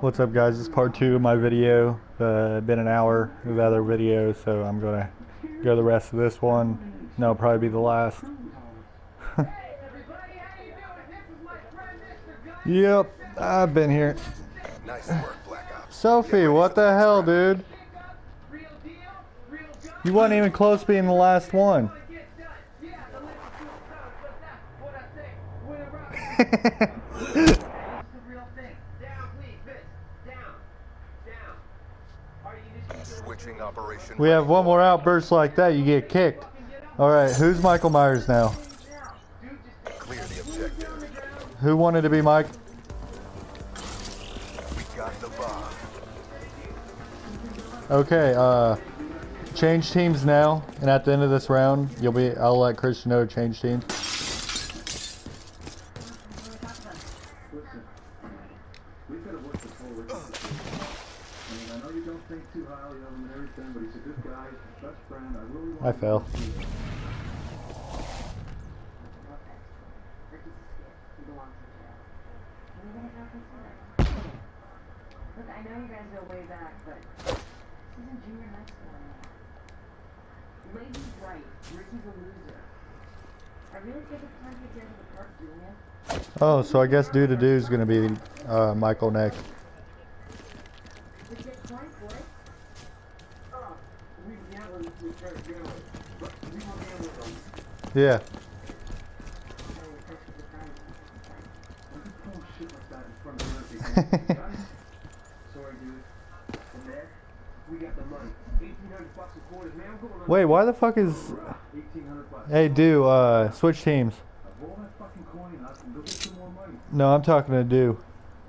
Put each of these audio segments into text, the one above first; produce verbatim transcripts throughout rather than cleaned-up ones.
What's up, guys? This is part two of my video. Uh, been an hour of other videos, so I'm gonna go the rest of this one. And that'll probably be the last. Yep, I've been here. Nice work, Black Ops. Sophie, what the hell, dude? You wasn't even close to being the last one. Switching operation. We have one more outburst like that, you get kicked. Alright, who's Michael Myers now? Clear the objective. Who wanted to be Mike? We got the bomb. Okay, uh, change teams now, and at the end of this round, you'll be, I'll let Christian know to change teams. I fell. Look, I know you guys go way back, but this isn't junior high school anymore. Lady's right. Ricky's a loser. I really take the time to get to the park doing it. Oh, so I guess Do to Do is going to be uh, Michael next. Did you get twenty, boy? Oh, we gambled with her gamblers. But we won't gamble with them. Yeah. Wait, why the fuck is... Hey, Do, uh, switch teams. No, I'm talking to Do.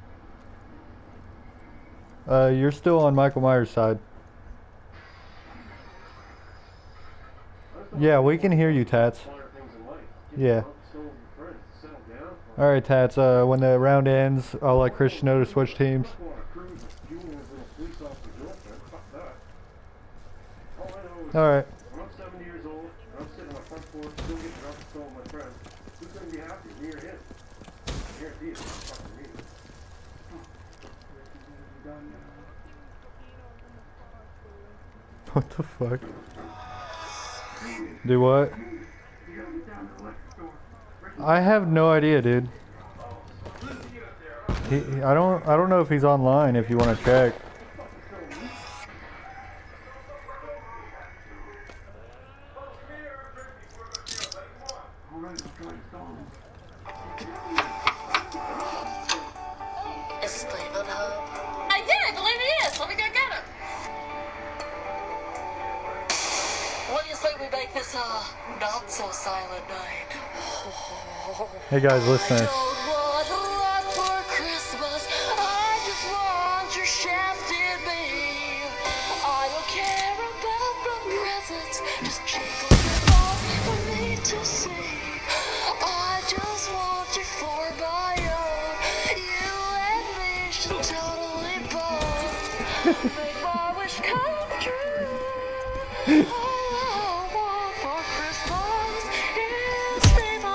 Uh, you're still on Michael Myers' side. Yeah, we can hear you, Tats. Yeah. Alright, Tats, uh, when the round ends, I'll let Christian know to switch teams. Alright. I'm seventy years old, and I'm sitting on my front porch, still getting drunk and still with my friends. Who's going to be happy? Me or him? I guarantee it's fucking me. What the fuck? Do what? I have no idea, dude. He, I don't. I don't know if he's online. If you want to check. I did. I believe he is. Let me go get him. What do you say we make this uh not so silent night? Hey guys, listeners. I don't want a lot for Christmas. I just want your shafted me. I don't care about the presents. Just jingle your balls for me to see. I just want your four by oh. You and me should totally bond. Make my wish come true. All I want for Christmas is Steve-O.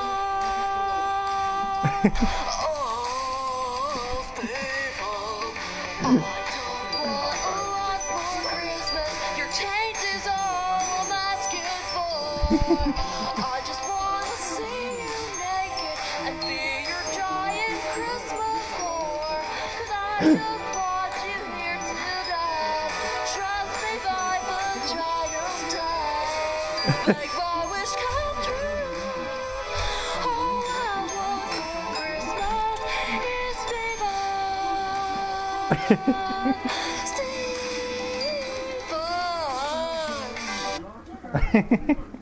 Oh, Steve-O. I don't want a lot for Christmas. Your taint is all I'm asking for. I just want to see you naked and be your giant Christmas whore. 'Cause I just brought you here tonight. Trust me, my vagina's tight. Make my wish come true. All I want for Christmas is Steve-O. Steve-O.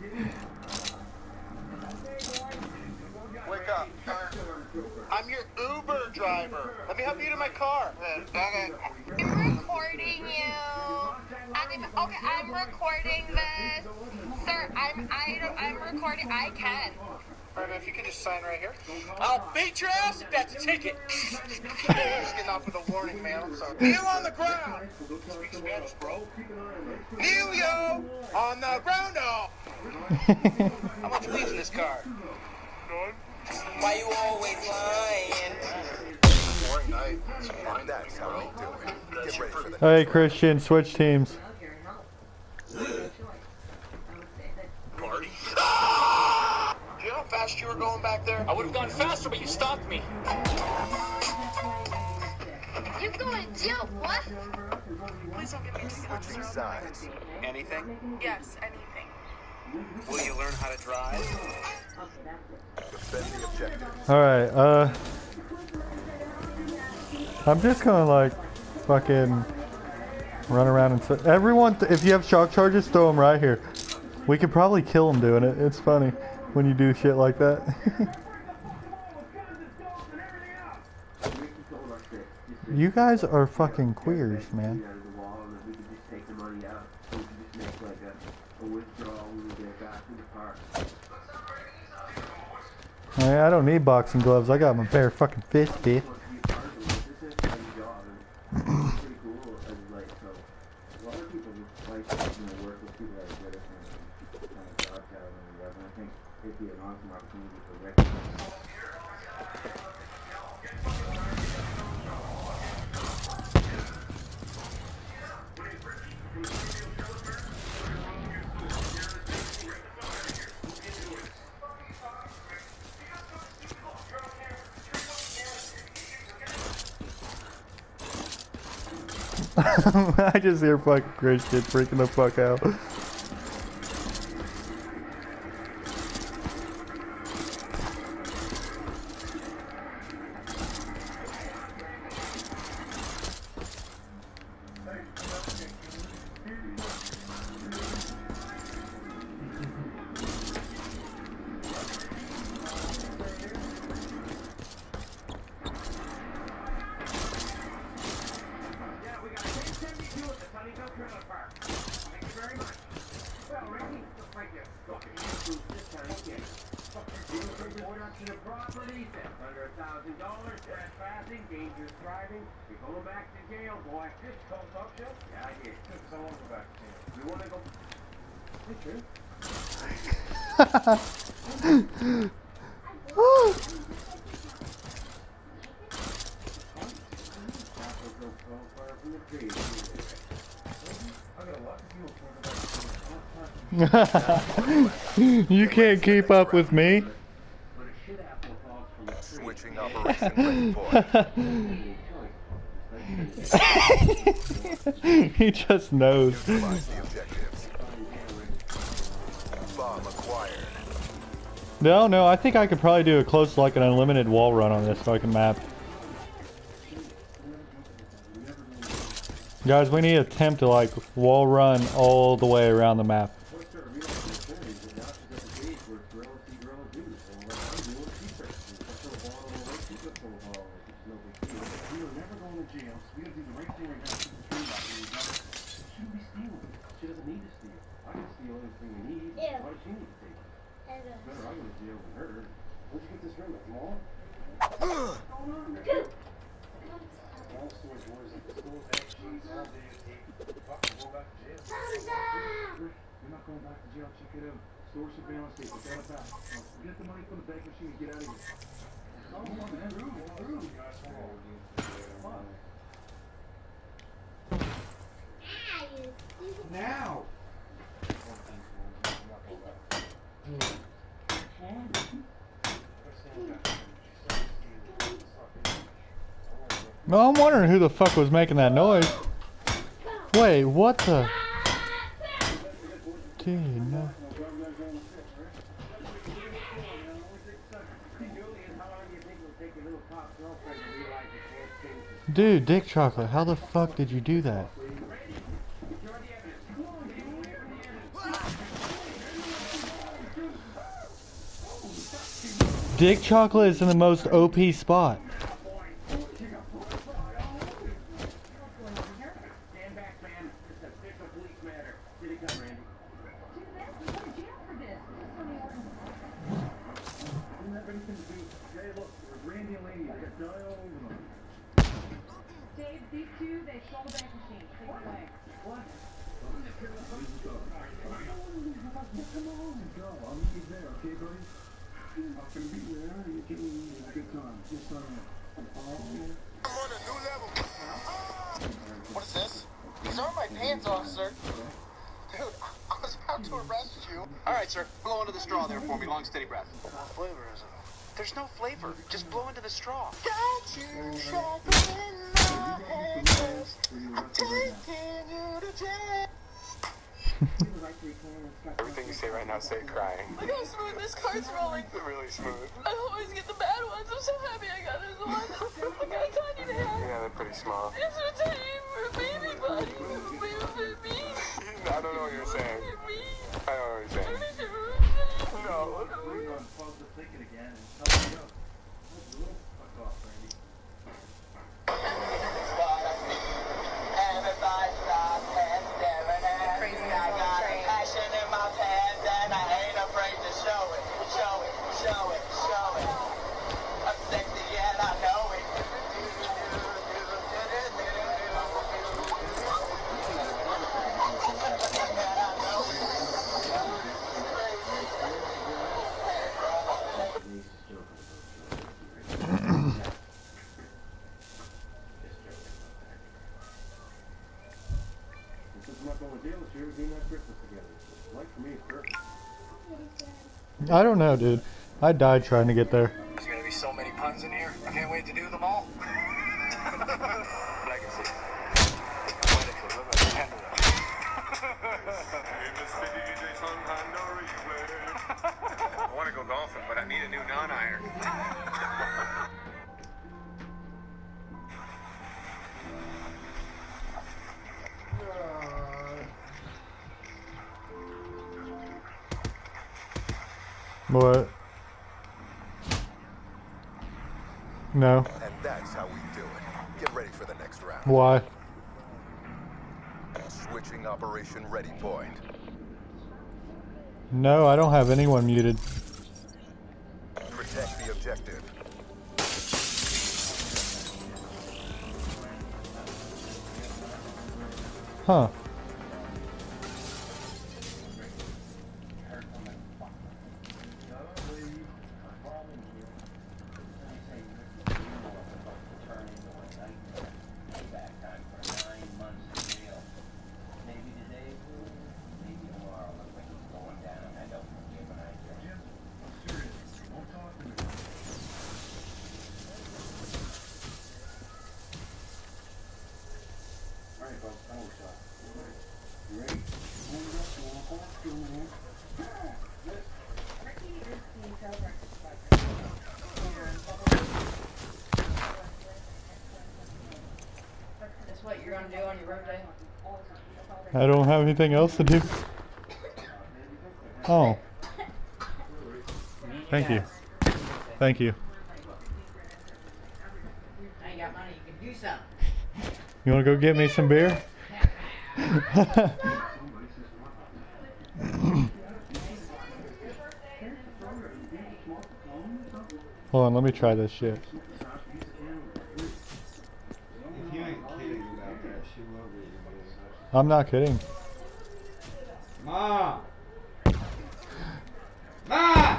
Wake up. I'm your Uber driver. Let me help you to my car. Okay. I'm recording you. I'm, okay, I'm recording this. Sir, I'm I don't, I'm recording. I can. Alright, if you could just sign right here. I'll beat your ass if that's a ticket. Just getting off with a warning, man. I'm sorry. Kneel on the ground. Speak Spanish, bro. Kneel, yo, on the ground, oh. How much weed's in this car? None. Why you always lying? boring night. It's fine. And that's how we do it. Get ready for the Hey, Christian, switch teams. Love your help. It's your choice. I would say that Party. Do you know how fast you were going back there? I would have gone faster, but you stopped me. You're going to jail, what? Please don't give me a ticket, officer. switching I'll do my sides. routine. Anything? Yes, anything. Will you learn how to drive? Defend the objective. Alright, uh... I'm just gonna, like, fucking run around and... s- Everyone, th if you have shock charges, throw them right here. We could probably kill them doing it. It's funny when you do shit like that. You guys are fucking queers, man. I, mean, I don't need boxing gloves. I got my bare fucking fist, bitch. I just hear fucking Christian freaking the fuck out. You can't keep up with me. Switching operation ready point. He just knows. Neutralize the objectives. Bomb acquired. No, no, I think I could probably do a close, like an unlimited wall run on this fucking map. Guys, we need to attempt to like wall run all the way around the map. Now! No, I'm wondering who the fuck was making that noise. Wait, what the? Dude, no. Dude, Dick Chocolate, how the fuck did you do that? Dick Chocolate is in the most O P spot. Dave, these two, they stole the bank machine. Take it away. What? Come on, go. I'll meet you there, okay, buddy? I'll be there. You give me a good time. Just, uh, oh, I'm on a new level. What is this? These aren't my pants, officer. Dude, I was about to arrest you. All right, sir. Blow into the straw there for me. Long, steady breath. What flavor is it? There's no flavor. Just blow into the straw. Got you shackled in my handcuffs. I'm taking you to jail. Everything you say right now, say it crying. Look how smooth this car's rolling. Really smooth. I always get the bad ones. I'm so happy I got this one. Look how tiny they are. Yeah, they're pretty small. It's so tiny for a baby body. Baby for me. I don't know what you're saying. For me. I don't know what you're saying. No. Everybody stop and staring at me. I got a passion in my pants and I ain't afraid to show it. Show it, show it, show it. I'm sexy and I know it. I don't know, dude. I died trying to get there. There's gonna be so many puns in here. I can't wait to do them all. Legacy. I want to go golfing, but I need a new non-iron. What? No. And that's how we do it. Get ready for the next round. Why? Switching operation ready point. No, I don't have anyone muted. Protect the objective. Huh. That's what you're gonna do on your birthday? I don't have anything else to do. Oh. Thank you. Thank you. I ain't got money, you can do something. You want to go get me some beer? Hold on, let me try this shit. I'm not kidding. Ma! Ma!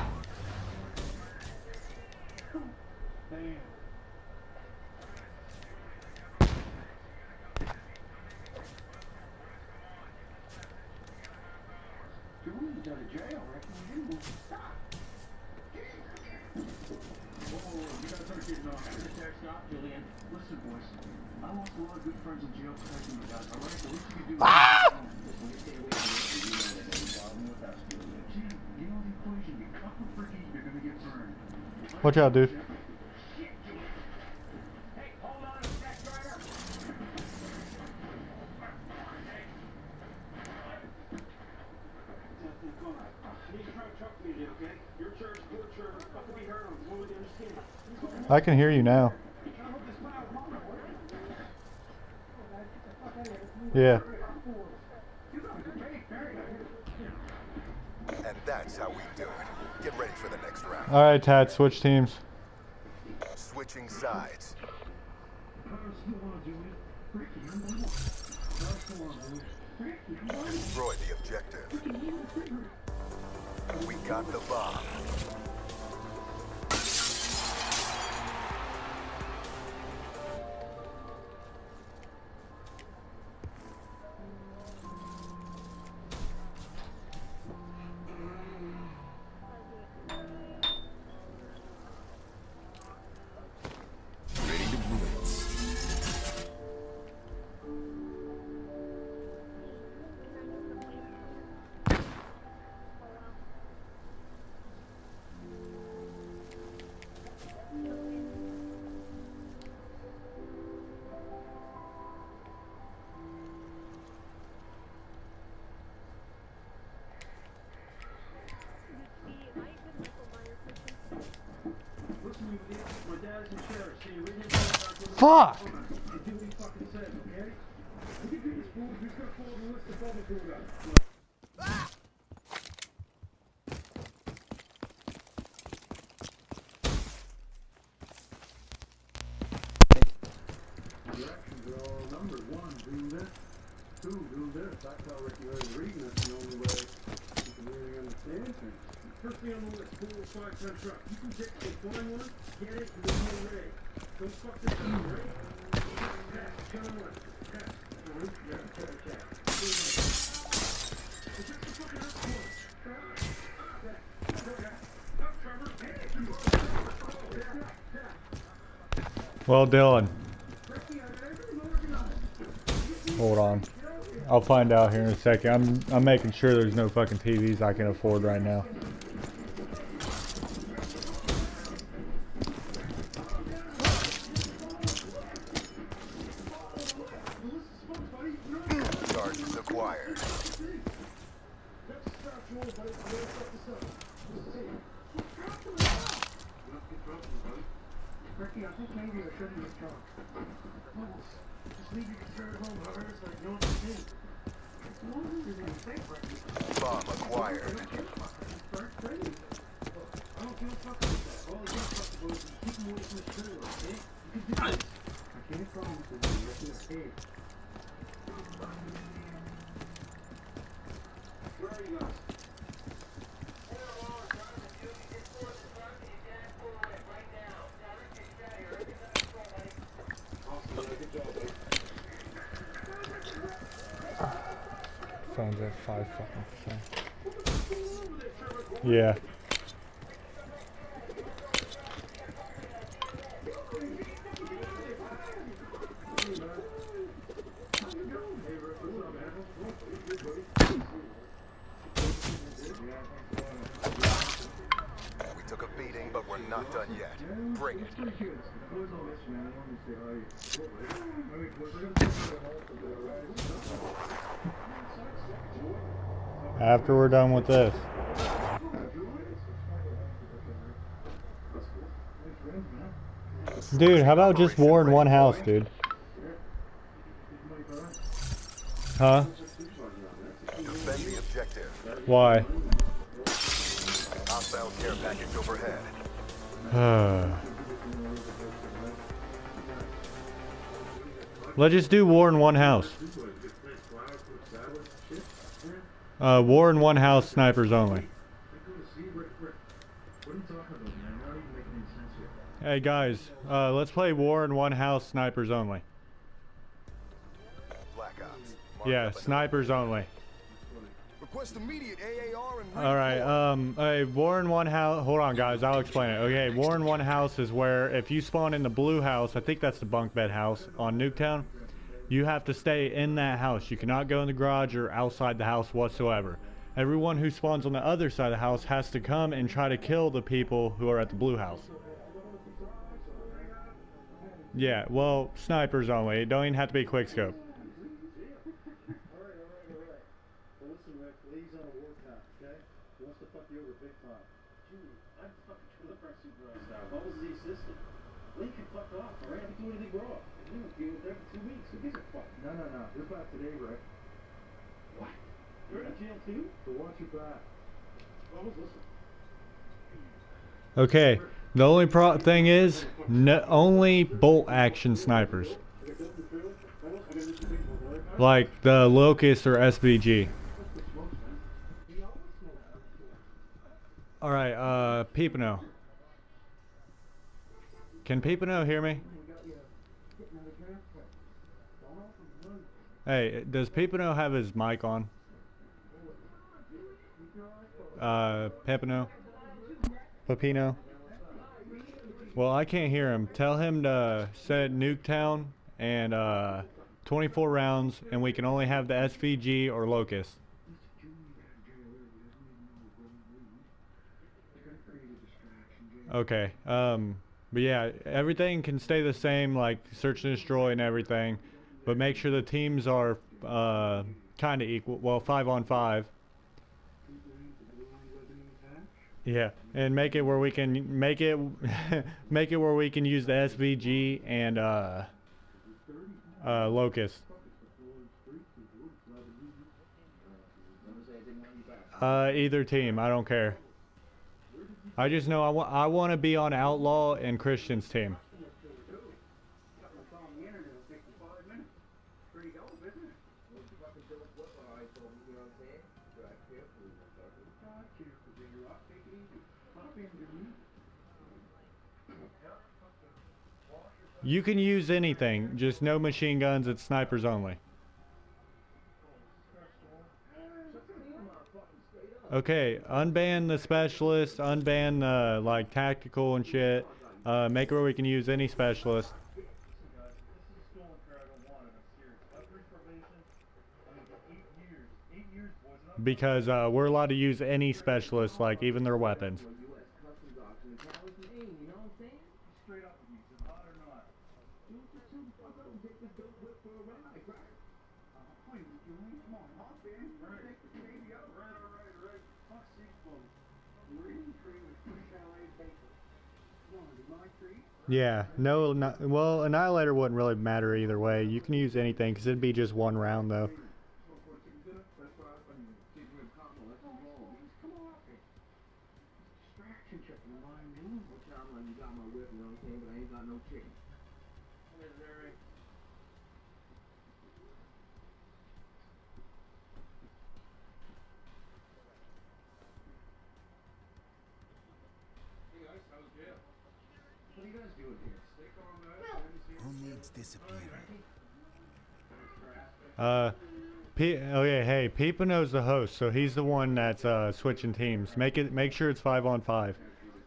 Watch out, dude. I can hear you now. Yeah. And that's how we do it. Get ready for the next round. All right, Tad, switch teams. Switching sides. Destroy the objective. We got the bomb. Fuck! First thing on the list, four or five ton truck. You can get the one one, get it, and then you're ready. Don't fuck this up, right? Pass, turn on left. Pass. One, yeah, check, check. It's just the fucking up corner. Up, Trevor. Hey, Well, Dylan. Hold on. I'll find out here in a second. I'm I'm making sure there's no fucking T Vs I can afford right now. Charges acquired. Ricky, I think maybe I shouldn't have come. Just leave your concern at home, however, so I know what to do. Bomb acquired. I don't give a fuck about that. All I give a fuck about is keep them away from the trailer, okay? You can do this. I can't promise you that you're okay. Where are you guys? Phone's at five fucking percent. Yeah. We took a beating, but we're not done yet. Bring it. After we're done with this. Dude, how about just war in one house, dude? Huh? Defend the objective. Why? Hostile care package overhead. Let's just do war in one house. Uh, war in one house, snipers only. Hey guys, uh, let's play war in one house, snipers only. Black Ops. Yeah, snipers only. Request immediate A A R and Alright, um, hey, war in one house, hold on guys, I'll explain it. Okay, war in one house is where if you spawn in the blue house, I think that's the bunk bed house on Nuketown, you have to stay in that house. You cannot go in the garage or outside the house whatsoever. Everyone who spawns on the other side of the house has to come and try to kill the people who are at the blue house. Yeah, well, snipers only. It don't even have to be quick scope. No, no, no. You're back today, Rick. What? You're in jail too? So watch your back. I was listening. Okay, the only pro thing is, no, only bolt action snipers. Like the Locust or S V G. Alright, uh, Peepino. Can Peepino hear me? Hey, does Peepino have his mic on? Uh, Pepino? Pepino? Well, I can't hear him. Tell him to set Nuketown and uh, twenty-four rounds, and we can only have the S V G or Locust. Okay, um, but yeah, everything can stay the same, like search and destroy and everything, but make sure the teams are uh, kind of equal. Well, five on five. Yeah, and make it where we can make it make it where we can use the S V G and uh, uh, Locust. Uh, either team, I don't care. I just know I want I want to be on Outlaw and Christian's team. You can use anything, just no machine guns, it's snipers only. Okay, unban the specialist, unban the like tactical and shit. Uh, make it where we can use any specialist. Because uh, we're allowed to use any specialist, like even their weapons. Yeah, no, not, well, Annihilator wouldn't really matter either way. You can use anything, because it'd be just one round, though. Who needs disappearing? Uh, P oh yeah, hey, Peepa knows the host, so he's the one that's uh, switching teams. Make it, make sure it's five on five.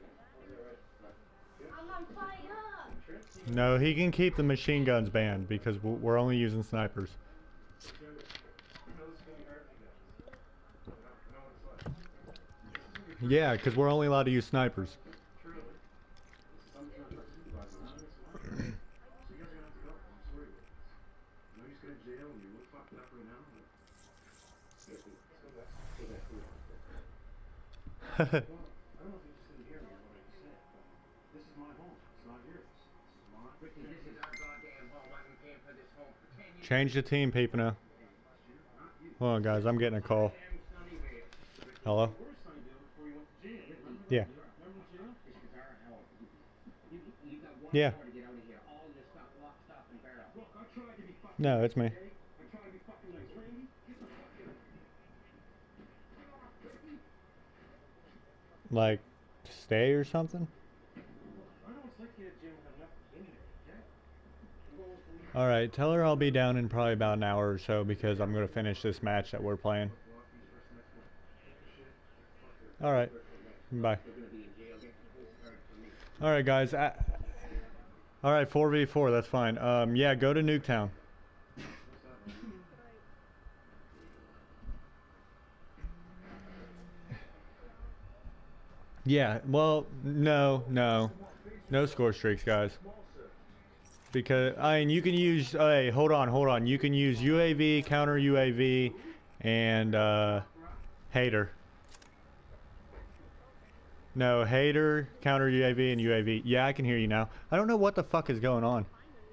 No, he can keep the machine guns banned because we're only using snipers. Yeah, because we're only allowed to use snipers. Change the team, people now. Hold on, guys. I'm getting a call. Hello? Yeah. Yeah. No, it's me. Like, stay or something? Alright, tell her I'll be down in probably about an hour or so because I'm going to finish this match that we're playing. Alright, bye. Alright guys, alright, four v four, that's fine. Um, yeah, go to Nuketown. Yeah, well, no, no. No score streaks, guys. Because, I mean, you can use, uh, hey, hold on, hold on. You can use U A V, counter U A V, and, uh, hater. No, hater, counter U A V, and U A V. Yeah, I can hear you now. I don't know what the fuck is going on.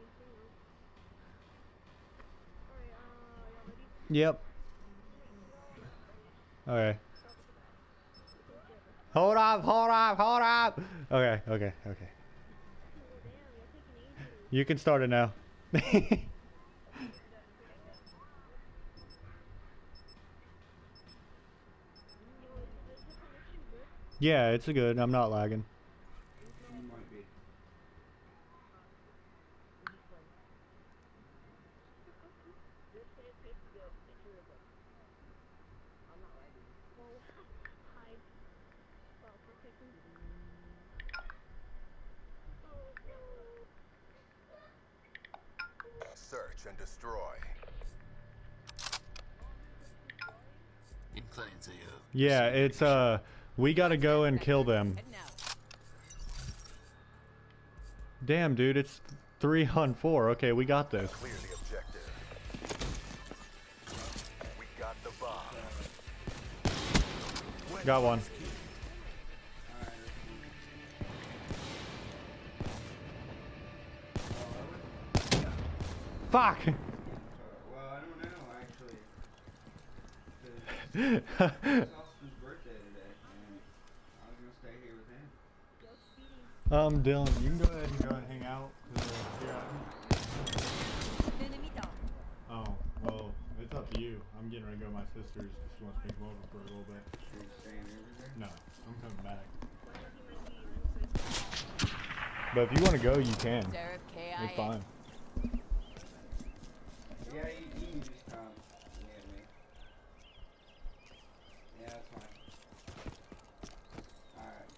Yep. Okay. Hold up, hold up, hold up! Okay, okay, okay. You can start it now. Yeah, it's a good. I'm not lagging. Search and destroy. Yeah, it's uh we gotta go and kill them. Damn, dude, it's three on four. Okay, we got this. Clear the objective. We got the bomb. Got one. Fuck! Well, I don't know, actually. 'Cause it's Austin's birthday today, and I was gonna stay here with him. Um, Dylan, you can go ahead and go and hang out. 'Cause, uh, here, I- oh, well, it's up to you. I'm getting ready to go to my sister's. She wants me to come over for a little bit. Are you staying over there? No, I'm coming back. But if you want to go, you can. It's fine. Yeah, you, you can just come with me. Yeah, that's fine. Alright.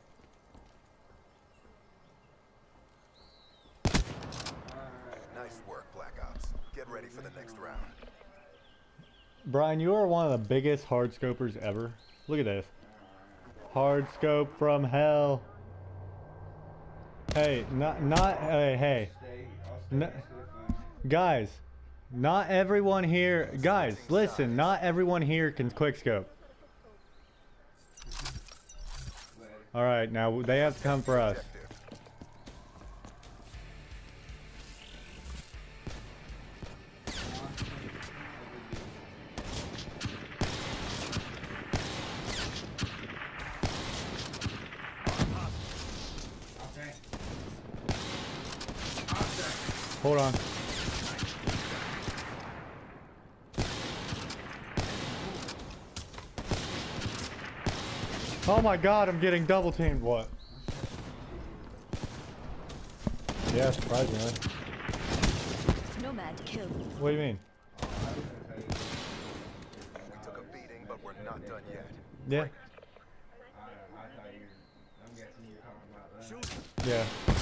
Alright. Nice work, Black Ops. Get ready for the next round. Brian, you are one of the biggest hard scopers ever. Look at this. Hard scope from hell. Hey, not, not, hey, hey. Stay, I'll stay No, next to the phone. guys, not everyone here, guys, listen, not everyone here can quickscope. Alright, now they have to come for us. Hold on. Oh my god, I'm getting double teamed. What? Yeah, surprisingly. Nomad killed. What do you mean? We took a beating, but we're not done yet. Yeah. I, I thought you were, I'm guessing you're talking about that. Yeah.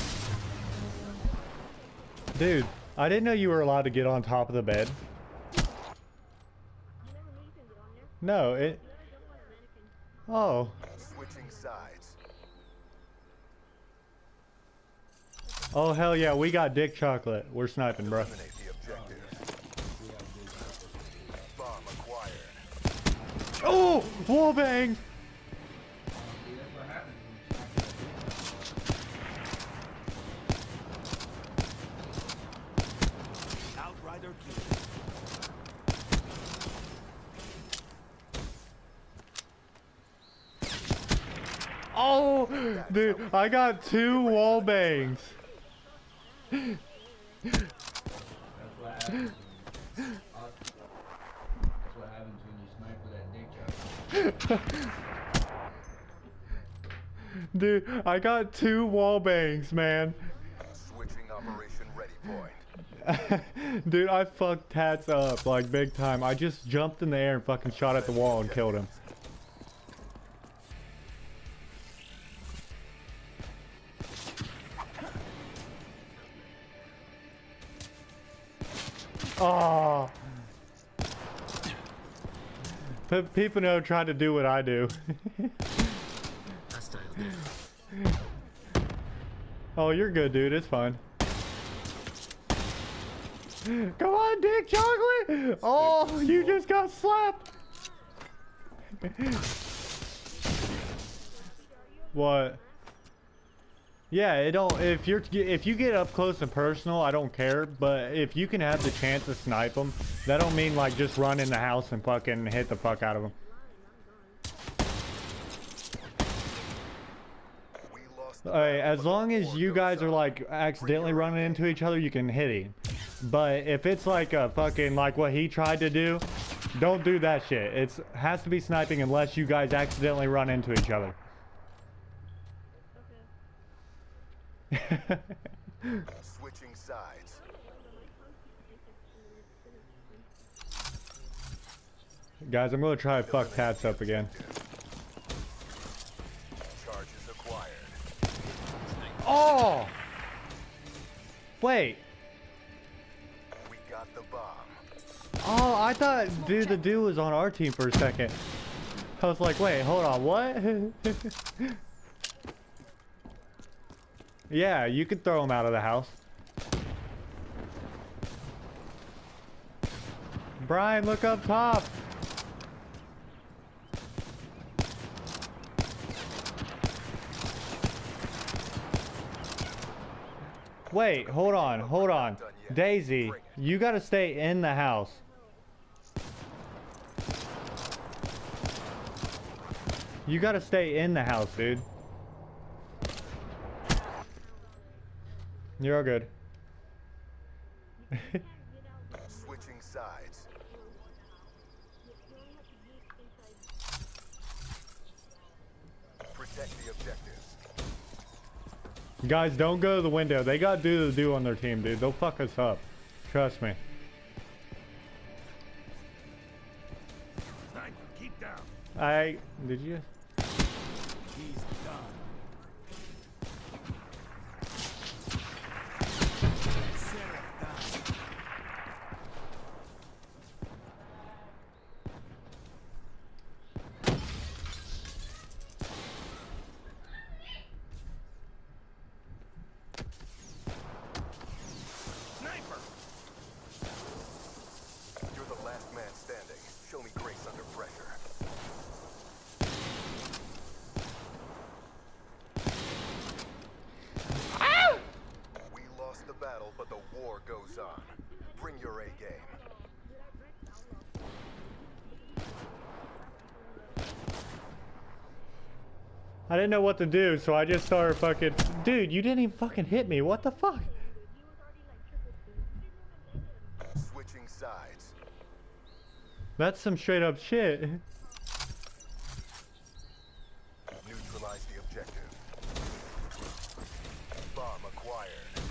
Dude, I didn't know you were allowed to get on top of the bed. No, it... Oh. Switching sides. Oh, hell yeah, we got dick chocolate. We're sniping, bro. Eliminate the objective. Bomb acquired. Oh! Wallbang! Outrider kill. Oh! Dude, I got two wall bangs. That's what happens. That's what happens when you snipe with that dick joke. Dude, I got two wall bangs, man. Switching operation ready point. Dude, I fucked Tats up, like, big time. I just jumped in the air and fucking shot at the wall and killed him. Oh. But people know try to do what I do. Oh, you're good, dude. It's fine. Come on, Dick Chocolate! Oh, you just got slapped! What? Yeah, it don't. If you're if you get up close and personal, I don't care. But if you can have the chance to snipe them, that don't mean like just run in the house and fucking hit the fuck out of them. Alright, as long as you guys are like accidentally running into each other, you can hit him. But if it's like a fucking like what he tried to do, don't do that shit. It's has to be sniping unless you guys accidentally run into each other. Switching sides. Guys, I'm gonna try to fuck Tats up again. Charges acquired. Oh! Wait. We got the bomb. Oh, I thought dude the dude was on our team for a second. I was like, wait, hold on, what? Yeah, you could throw him out of the house. Brian, look up top. Wait, hold on, hold on. Daisy, you gotta stay in the house. You gotta stay in the house, dude. You're all good. Switching sides. Protect the objectives. Guys, don't go to the window. They got do to do on their team, dude. They'll fuck us up. Trust me. Sniper, keep down. I did you? He's done. Sheriff down. Sniper. You're the last man standing. Show me grace under pressure. We lost the battle, but the war goes on. Bring your A game. I didn't know what to do, so I just started fucking. Dude, you didn't even fucking hit me. What the fuck? Switching sides. That's some straight up shit. Neutralize the objective. Bomb acquired.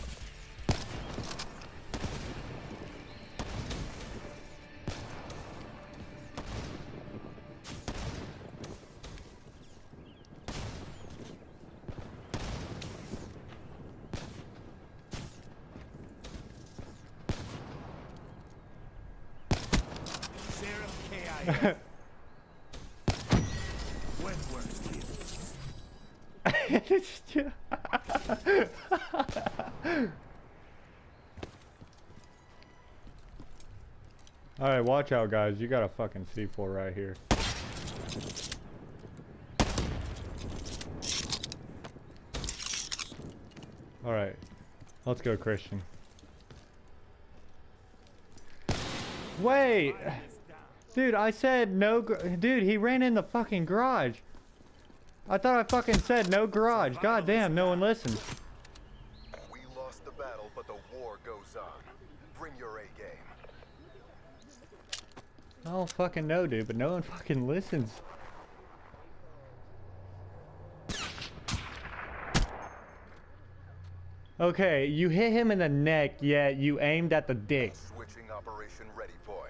Sheriff K I S. Wentworth killed. Alright, watch out, guys. You got a fucking C four right here. Alright. Let's go, Christian. Wait! Dude, I said no gr- Dude, he ran in the fucking garage. I thought I fucking said no garage. God damn, no one listens. We lost the battle, but the war goes on. Bring your A game. I don't fucking know, dude, but no one fucking listens. Okay, you hit him in the neck, yet you aimed at the dick. Switching operation ready point.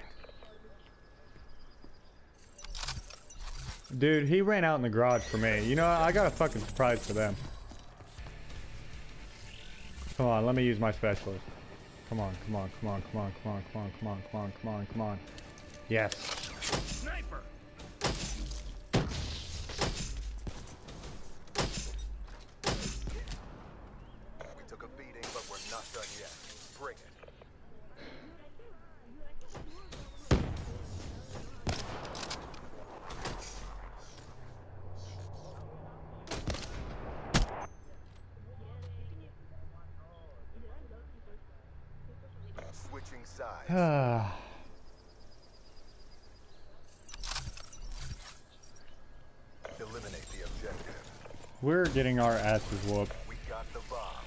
Dude, he ran out in the garage for me. You know, I got a fucking surprise for them. Come on, let me use my specialist. Come on, come on, come on, come on, come on, come on, come on, come on, come on, come on. Yes. Sniper. We took a beating, but we're not done yet. Bring it. Switching sides. Eliminate the objective. We're getting our asses whooped. We got the bomb.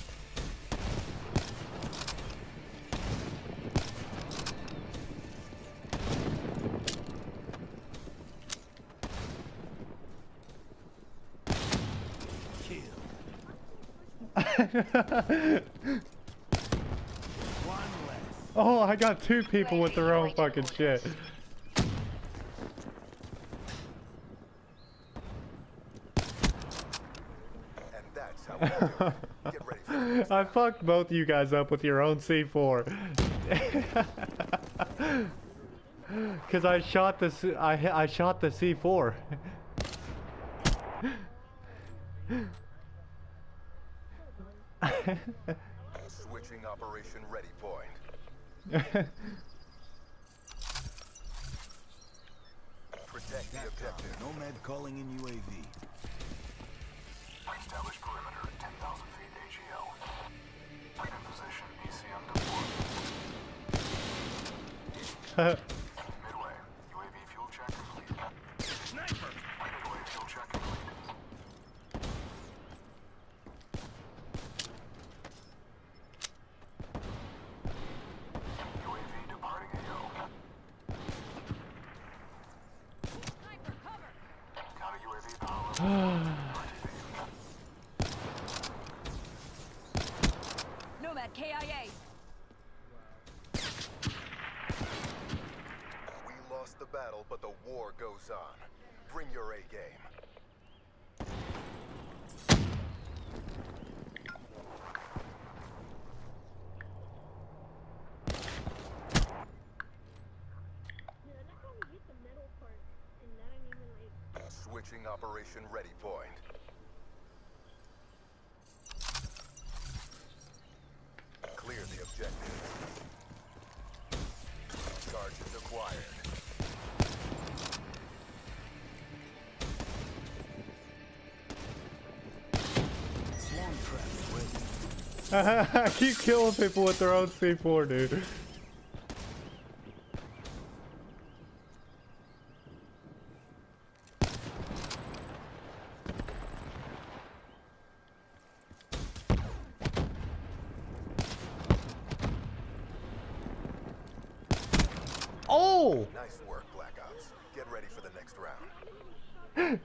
One less. Oh, I got two people with their own fucking shit. And that's how we do it. Get ready for this. I fucked both of you guys up with your own C four. Cause I shot the C I I shot the C four. Switching operation ready point. Protect the objective. Nomad calling in U A V. Establish perimeter at ten thousand feet A G L. Midway, U A V fuel check complete. Sniper! Midway, fuel check complete. U A V departing A O. Counter U A V power level. Nomad K I A. We lost the battle, but the war goes on. Bring your A game. Switching operation ready point. Clear the objective. Charges acquired. Swarm traps ready. I keep killing people with their own C four, dude. Oh! Nice work, Black Ops. Get ready for the next round.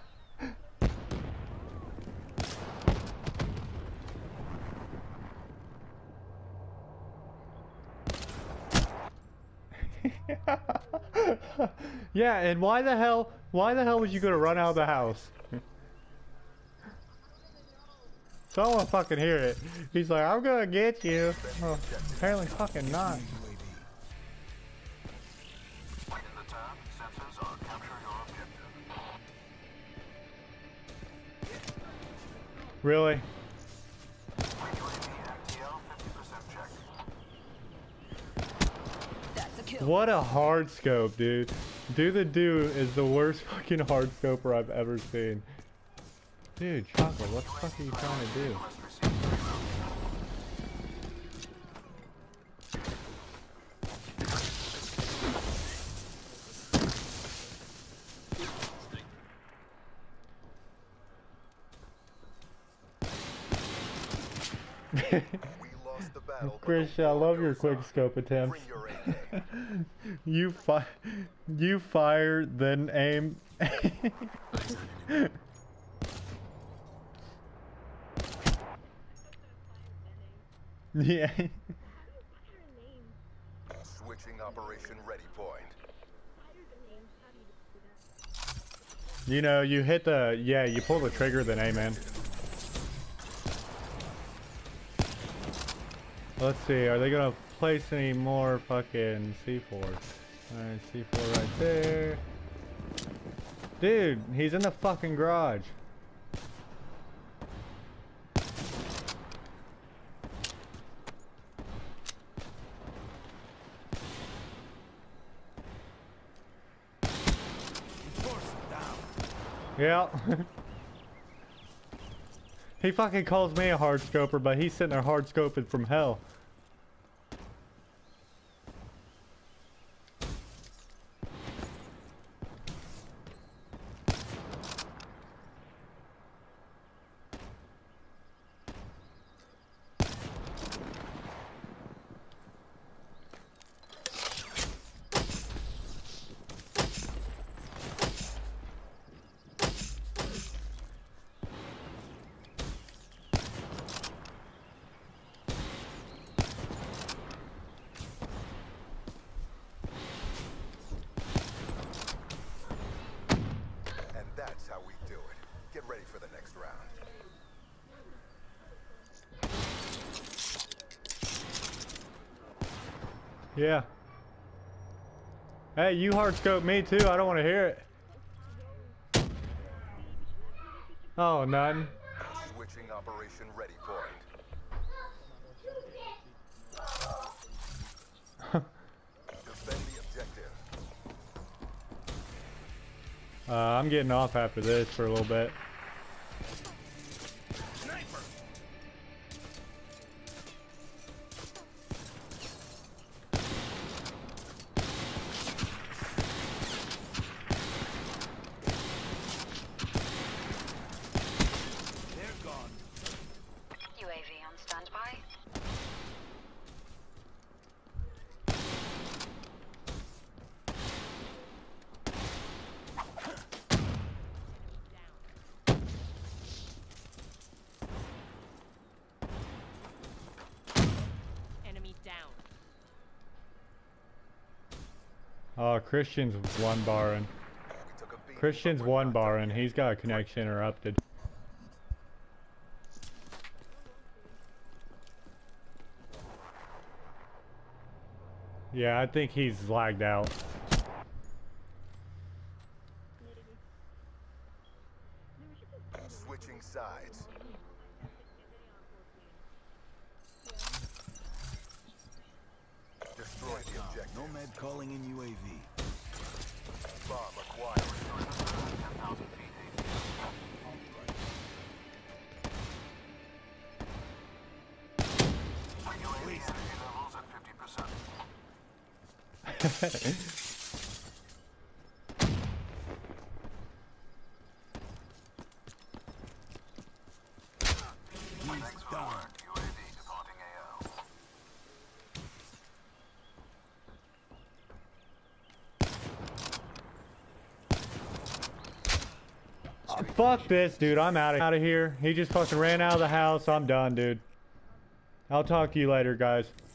Yeah, and why the hell, why the hell was you gonna run out of the house? So I don't wanna fucking hear it. He's like, I'm gonna get you. Oh, apparently fucking not. U A V. In the tab, sensors are capture your objective. Really? U A V M T L fifty percent checked. That's a kill. What a hard scope, dude. Do the Do is the worst fucking hard scoper I've ever seen. Dude, Chocolate, what the fuck are you trying to do? We lost the battle, but Chris, the I war love your goes quick on. scope attempts. Bring your A game. You fi you fire, then aim. Yeah. Switching operation ready point. You know, you hit the, yeah, you pull the trigger, then aim in. Let's see, are they gonna place any more fucking C four? Alright, C four right there. Dude, he's in the fucking garage. Force him down. Yeah. He fucking calls me a hard scoper, but he's sitting there hard scoping from hell. And that's how we do it. Get ready for the next round. Yeah. Hey, you hard scope me too. I don't want to hear it. Oh, none. Switching operation ready point. Defend the objective. Uh, I'm getting off after this for a little bit. Sniper! Oh, Christian's one barring. We took a beat, Christian's but we're one not barring. done He's got a connection interrupted. Yeah, I think he's lagged out. yet. Switching sides. Destroy the objective. Nomad calling in U A V. Bomb acquired. He's down. Uh, fuck this, dude. I'm out of out of here. He just fucking ran out of the house. I'm done, dude. I'll talk to you later, guys.